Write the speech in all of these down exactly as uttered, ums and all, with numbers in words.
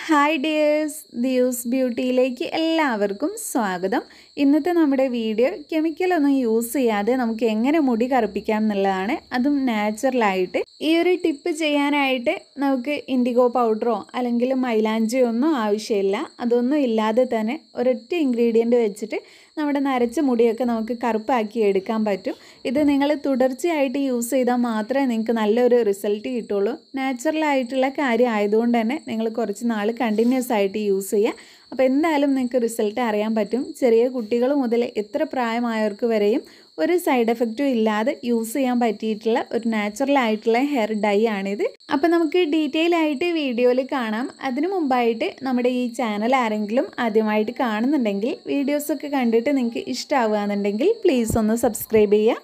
Hi dears, ദിയൂസ് ബ്യൂട്ടിയിലേക്ക് എല്ലാവർക്കും സ്വാഗതം. ഇന്നത്തെ നമ്മുടെ വീഡിയോ കെമിക്കലൊന്നും യൂസ് ചെയ്യാതെ നമുക്ക് എങ്ങനെ മുടി കറുപ്പിക്കാം എന്നുള്ളതാണ്. അതും നാച്ചുറലായിട്ട്. ഈ ഒരു ടിപ്പ് ചെയ്യാനായിട്ട് നമുക്ക് ഇൻഡിഗോ പൗഡറോ അല്ലെങ്കിൽ മൈലാഞ്ചിയോ ഒന്നും ആവശ്യമില്ല. അതൊന്നും ഇല്ലാതെ തന്നെ ഒരൊറ്റ ഇൻഗ്രീഡിയൻറ്റ് വെച്ചിട്ട് നമ്മുടെ നരച്ച മുടിയൊക്കെ നമുക്ക് കറുപ്പാക്കി എടുക്കാൻ പറ്റും. ഇത് നിങ്ങൾ തുടർച്ചയായിട്ട് യൂസ് ചെയ്താൽ മാത്രമേ നിങ്ങൾക്ക് നല്ലൊരു റിസൾട്ട് കിട്ടുള്ളൂ. നാച്ചുറലായിട്ടുള്ള കാര്യം ആയതുകൊണ്ട് തന്നെ നിങ്ങൾ കുറച്ച് നാൾ കണ്ടിന്യൂസ് ആയിട്ട് യൂസ് ചെയ്യുക. അപ്പോൾ എന്തായാലും നിങ്ങൾക്ക് റിസൾട്ട് അറിയാൻ പറ്റും. ചെറിയ കുട്ടികൾ മുതൽ എത്ര പ്രായമായവർക്ക് വരെയും ഒരു സൈഡ് എഫക്റ്റും ഇല്ലാതെ യൂസ് ചെയ്യാൻ പറ്റിയിട്ടുള്ള ഒരു നാച്ചുറൽ ആയിട്ടുള്ള ഹെയർ ഡൈ ആണിത്. അപ്പോൾ നമുക്ക് ഡീറ്റെയിൽ ആയിട്ട് വീഡിയോയിൽ കാണാം. അതിനു മുമ്പായിട്ട് നമ്മുടെ ഈ ചാനൽ ആരെങ്കിലും ആദ്യമായിട്ട് കാണുന്നുണ്ടെങ്കിൽ വീഡിയോസൊക്കെ കണ്ടിട്ട് നിങ്ങൾക്ക് ഇഷ്ടമാവുകയെന്നുണ്ടെങ്കിൽ പ്ലീസ് ഒന്ന് സബ്സ്ക്രൈബ് ചെയ്യുക.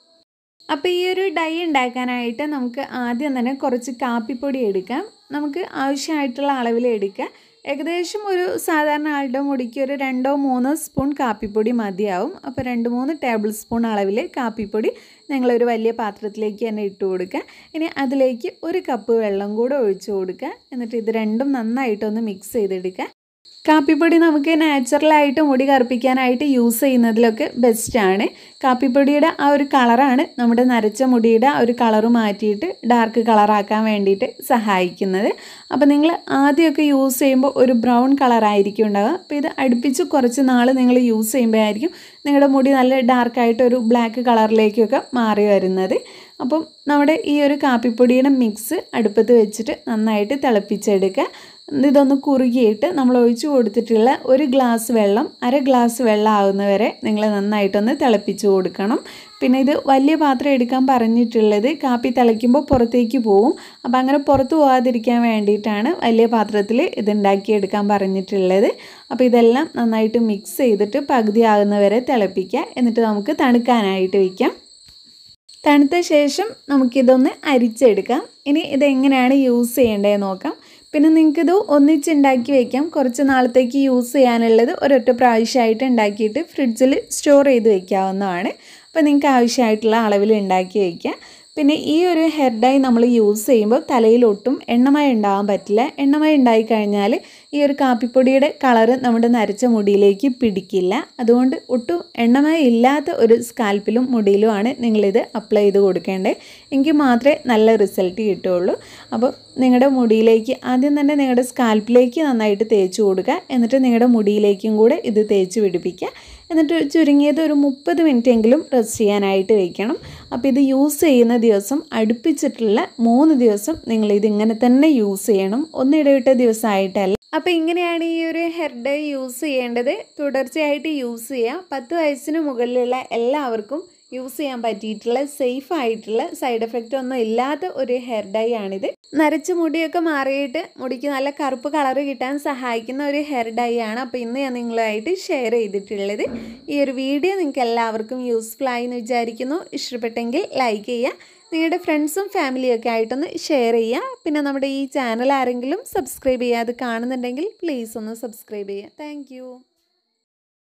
അപ്പോൾ ഈ ഒരു ഡൈ ഉണ്ടാക്കാനായിട്ട് നമുക്ക് ആദ്യം തന്നെ കുറച്ച് കാപ്പിപ്പൊടി എടുക്കാം. നമുക്ക് ആവശ്യമായിട്ടുള്ള അളവിൽ എടുക്കാം. ഏകദേശം ഒരു സാധാരണ ആളുടെ മുടിക്ക് ഒരു രണ്ടോ മൂന്നോ സ്പൂൺ കാപ്പിപ്പൊടി മതിയാവും. അപ്പോൾ രണ്ട് മൂന്ന് ടേബിൾ സ്പൂൺ അളവിൽ കാപ്പിപ്പൊടി നിങ്ങളൊരു വലിയ പാത്രത്തിലേക്ക് തന്നെ ഇട്ട് കൊടുക്കുക. ഇനി അതിലേക്ക് ഒരു കപ്പ് വെള്ളം കൂടെ ഒഴിച്ചു കൊടുക്കുക. എന്നിട്ട് ഇത് രണ്ടും നന്നായിട്ടൊന്ന് മിക്സ് ചെയ്തെടുക്കുക. കാപ്പിപ്പൊടി നമുക്ക് നാച്ചുറലായിട്ട് മുടി കറുപ്പിക്കാനായിട്ട് യൂസ് ചെയ്യുന്നതിലൊക്കെ ബെസ്റ്റാണ്. കാപ്പിപ്പൊടിയുടെ ആ ഒരു കളറാണ് നമ്മുടെ നരച്ച മുടിയുടെ ആ ഒരു കളറ് മാറ്റിയിട്ട് ഡാർക്ക് കളറാക്കാൻ വേണ്ടിയിട്ട് സഹായിക്കുന്നത്. അപ്പോൾ നിങ്ങൾ ആദ്യമൊക്കെ യൂസ് ചെയ്യുമ്പോൾ ഒരു ബ്രൗൺ കളറായിരിക്കും ഉണ്ടാവുക. അപ്പോൾ ഇത് അടുപ്പിച്ച് കുറച്ച് നാൾ നിങ്ങൾ യൂസ് ചെയ്യുമ്പോഴായിരിക്കും നിങ്ങളുടെ മുടി നല്ല ഡാർക്കായിട്ട് ഒരു ബ്ലാക്ക് കളറിലേക്കൊക്കെ മാറി വരുന്നത്. അപ്പം നമ്മുടെ ഈ ഒരു കാപ്പിപ്പൊടിയുടെ മിക്സ് അടുപ്പത്ത് വെച്ചിട്ട് നന്നായിട്ട് തിളപ്പിച്ചെടുക്കുക. ഇതൊന്ന് കുറുകിയിട്ട് നമ്മൾ ഒഴിച്ചു കൊടുത്തിട്ടുള്ള ഒരു ഗ്ലാസ് വെള്ളം അര ഗ്ലാസ് വെള്ളം ആകുന്നവരെ നിങ്ങൾ നന്നായിട്ടൊന്ന് തിളപ്പിച്ച് കൊടുക്കണം. പിന്നെ ഇത് വലിയ പാത്രം എടുക്കാൻ പറഞ്ഞിട്ടുള്ളത് കാപ്പി തിളയ്ക്കുമ്പോൾ പുറത്തേക്ക് പോവും. അപ്പോൾ അങ്ങനെ പുറത്ത് പോകാതിരിക്കാൻ വേണ്ടിയിട്ടാണ് വലിയ പാത്രത്തിൽ ഇതുണ്ടാക്കിയെടുക്കാൻ പറഞ്ഞിട്ടുള്ളത്. അപ്പോൾ ഇതെല്ലാം നന്നായിട്ട് മിക്സ് ചെയ്തിട്ട് പകുതി ആകുന്നവരെ തിളപ്പിക്കുക. എന്നിട്ട് നമുക്ക് തണുക്കാനായിട്ട് വയ്ക്കാം. തണുത്ത ശേഷം നമുക്കിതൊന്ന് അരിച്ചെടുക്കാം. ഇനി ഇതെങ്ങനെയാണ് യൂസ് ചെയ്യേണ്ടതെന്ന് നോക്കാം. പിന്നെ നിങ്ങൾക്കിത് ഒന്നിച്ചുണ്ടാക്കി വയ്ക്കാം. കുറച്ച് നാളത്തേക്ക് യൂസ് ചെയ്യാനുള്ളത് ഒരൊറ്റ പ്രാവശ്യമായിട്ട് ഉണ്ടാക്കിയിട്ട് ഫ്രിഡ്ജിൽ സ്റ്റോർ ചെയ്ത് വയ്ക്കാവുന്നതാണ്. അപ്പോൾ നിങ്ങൾക്ക് ആവശ്യമായിട്ടുള്ള അളവിൽ ഉണ്ടാക്കി വയ്ക്കുക. പിന്നെ ഈ ഒരു ഹെയർ ഡൈ നമ്മൾ യൂസ് ചെയ്യുമ്പോൾ തലയിലൊട്ടും എണ്ണമയം ഉണ്ടാകാൻ പറ്റില്ല. എണ്ണമയം ഉണ്ടായിക്കഴിഞ്ഞാൽ ഈ ഒരു കാപ്പിപ്പൊടിയുടെ കളറ് നമ്മുടെ നരച്ച മുടിയിലേക്ക് പിടിക്കില്ല. അതുകൊണ്ട് ഒട്ടും എണ്ണമയം ഇല്ലാത്ത ഒരു സ്കാൽപ്പിലും മുടിയിലുമാണ് നിങ്ങളിത് അപ്ലൈ ചെയ്ത് കൊടുക്കേണ്ടത്. എങ്കിൽ മാത്രമേ നല്ല റിസൾട്ട് കിട്ടുകയുള്ളൂ. അപ്പോൾ നിങ്ങളുടെ മുടിയിലേക്ക് ആദ്യം തന്നെ നിങ്ങളുടെ സ്കാൽപ്പിലേക്ക് നന്നായിട്ട് തേച്ച് കൊടുക്കുക. എന്നിട്ട് നിങ്ങളുടെ മുടിയിലേക്കും കൂടെ ഇത് തേച്ച് പിടിപ്പിക്കുക. എന്നിട്ട് ചുരുങ്ങിയത് ഒരു മുപ്പത് മിനിറ്റ് എങ്കിലും റെസ്റ്റ് ചെയ്യാനായിട്ട് വയ്ക്കണം. അപ്പോൾ ഇത് യൂസ് ചെയ്യുന്ന ദിവസം അടുപ്പിച്ചിട്ടുള്ള മൂന്ന് ദിവസം നിങ്ങളിത് ഇങ്ങനെ തന്നെ യൂസ് ചെയ്യണം. ഒന്നിടവിട്ട ദിവസമായിട്ടല്ല. അപ്പോൾ ഇങ്ങനെയാണ് ഈ ഒരു ഹെയർ ഡൈ യൂസ് ചെയ്യേണ്ടത്. തുടർച്ചയായിട്ട് യൂസ് ചെയ്യുക. പത്ത് വയസ്സിന് മുകളിലുള്ള എല്ലാവർക്കും യൂസ് ചെയ്യാൻ പറ്റിയിട്ടുള്ള സേഫ് ആയിട്ടുള്ള സൈഡ് എഫക്റ്റ് ഒന്നും ഇല്ലാത്ത ഒരു ഹെയർ ഡൈ ആണിത്. നരച്ച മുടിയൊക്കെ മാറിയിട്ട് മുടിക്ക് നല്ല കറുപ്പ് കളറ് കിട്ടാൻ സഹായിക്കുന്ന ഒരു ഹെയർ ഡൈ ആണ്. അപ്പോൾ ഇന്ന് ഞാൻ നിങ്ങളുമായിട്ട് ഷെയർ ചെയ്തിട്ടുള്ളത്. ഈ ഒരു വീഡിയോ നിങ്ങൾക്ക് എല്ലാവർക്കും യൂസ്ഫുൾ ആയി എന്ന് വിചാരിക്കുന്നു. ഇഷ്ടപ്പെട്ടെങ്കിൽ ലൈക്ക് ചെയ്യുക. നിങ്ങളുടെ ഫ്രണ്ട്സും ഫാമിലിയൊക്കെ ആയിട്ടൊന്ന് ഷെയർ ചെയ്യുക. പിന്നെ നമ്മുടെ ഈ ചാനൽ ആരെങ്കിലും സബ്സ്ക്രൈബ് ചെയ്യാതെ കാണുന്നുണ്ടെങ്കിൽ പ്ലീസ് ഒന്ന് സബ്സ്ക്രൈബ് ചെയ്യുക. താങ്ക്